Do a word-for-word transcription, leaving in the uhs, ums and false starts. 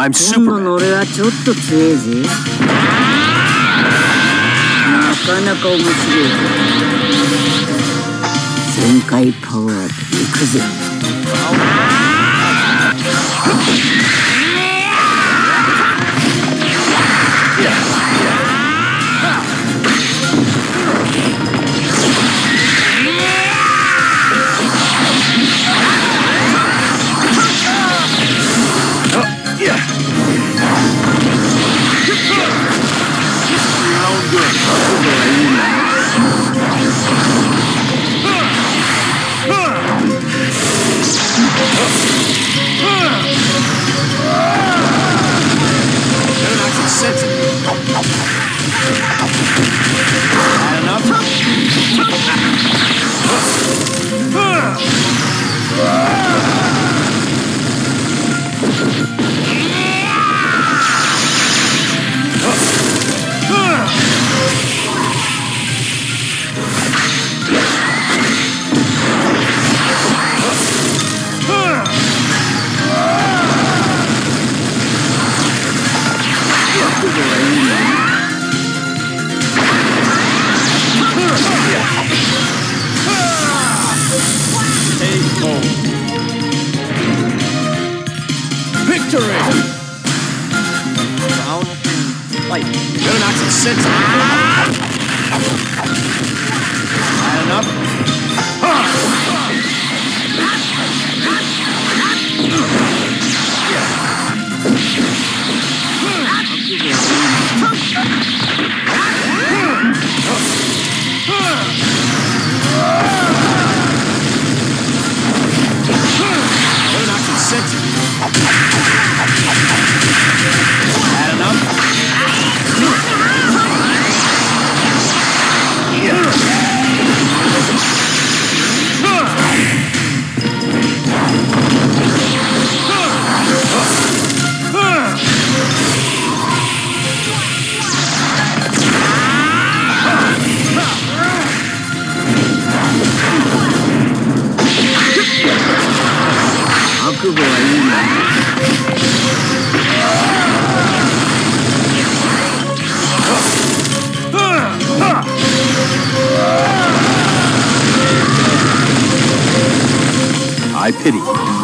I'm 今度の Superman. 俺はちょっと強えぜ。なかなか面白いぜ。全開パワーで行くぜ。 Victory! Round fight. Better knock some sense into it. Had enough? Better knock some sense into it. Had enough? I pity you.